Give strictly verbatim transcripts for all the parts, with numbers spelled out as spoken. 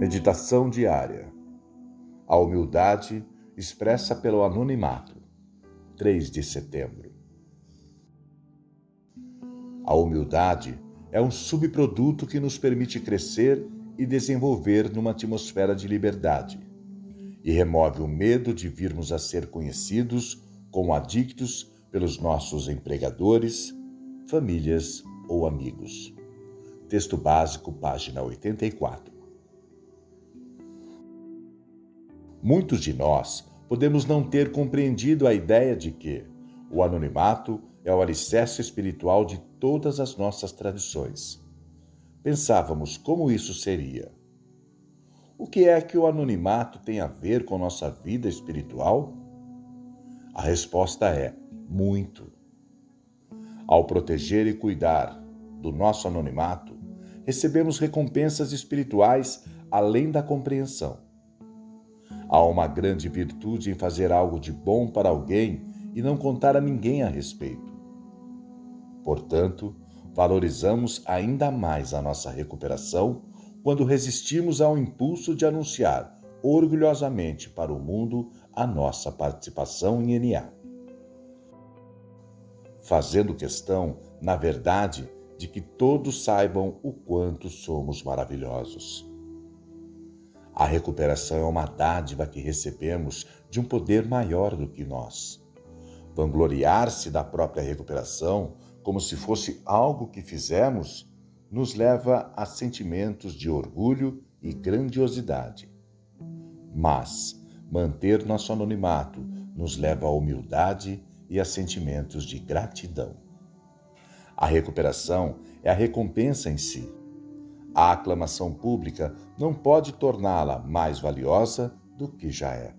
Meditação diária. A humildade expressa pelo anonimato. três de setembro. A humildade é um subproduto que nos permite crescer e desenvolver numa atmosfera de liberdade e remove o medo de virmos a ser conhecidos como adictos pelos nossos empregadores, famílias ou amigos. Texto básico, página oitenta e quatro. Muitos de nós podemos não ter compreendido a ideia de que o anonimato é o alicerce espiritual de todas as nossas tradições. Pensávamos como isso seria. O que é que o anonimato tem a ver com nossa vida espiritual? A resposta é muito. Ao proteger e cuidar do nosso anonimato, recebemos recompensas espirituais além da compreensão. Há uma grande virtude em fazer algo de bom para alguém e não contar a ninguém a respeito. Portanto, valorizamos ainda mais a nossa recuperação quando resistimos ao impulso de anunciar orgulhosamente para o mundo a nossa participação em N A. Fazendo questão, na verdade, de que todos saibam o quanto somos maravilhosos. A recuperação é uma dádiva que recebemos de um poder maior do que nós. Vangloriar-se da própria recuperação, como se fosse algo que fizemos, nos leva a sentimentos de orgulho e grandiosidade. Mas manter nosso anonimato nos leva à humildade e a sentimentos de gratidão. A recuperação é a recompensa em si. A aclamação pública não pode torná-la mais valiosa do que já é.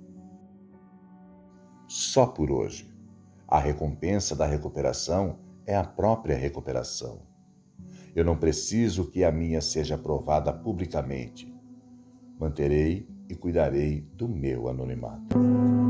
Só por hoje, a recompensa da recuperação é a própria recuperação. Eu não preciso que a minha seja provada publicamente. Manterei e cuidarei do meu anonimato.